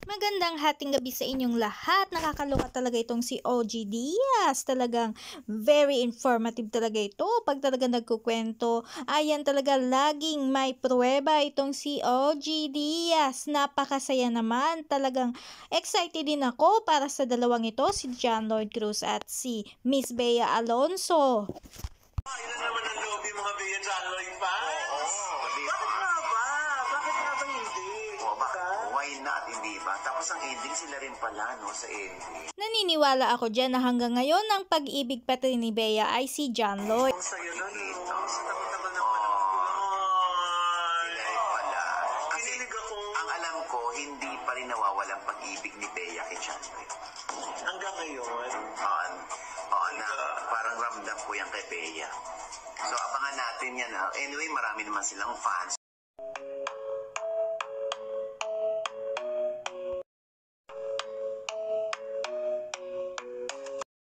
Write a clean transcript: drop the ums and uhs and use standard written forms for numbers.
Magandang hating gabi sa inyong lahat. Nakakaloka talaga itong si OG Diaz. Talagang very informative talaga ito. Pag talaga nagkukwento, ayan talaga laging may pruweba itong si OG Diaz. Napakasaya naman. Talagang excited din ako para sa dalawang ito, si John Lloyd Cruz at si Miss Bea Alonso. Ilan naman ang lobby mga Bea John Lloyd fans? Oo, di ba? Bakit nga ba? Bakit nga ba hindi? O, why not, hindi ba? Tapos ang ending sila rin pala, no, sa ending. Naniniwala ako dyan na hanggang ngayon ang pag-ibig pati ni Bea ay si John Lloyd. Ang saya na, no? Ito. Sa tagal-tagal na Oo. panahon. Sila rin pala. Kasi Kinilig ako. ang alam ko, hindi pa rin nawawalang pag-ibig ni Bea kay John Lloyd. Hanggang ngayon. Oo, na parang ramdam ko yan kay Bea. So, abangan natin yan. Anyway, marami naman silang fans.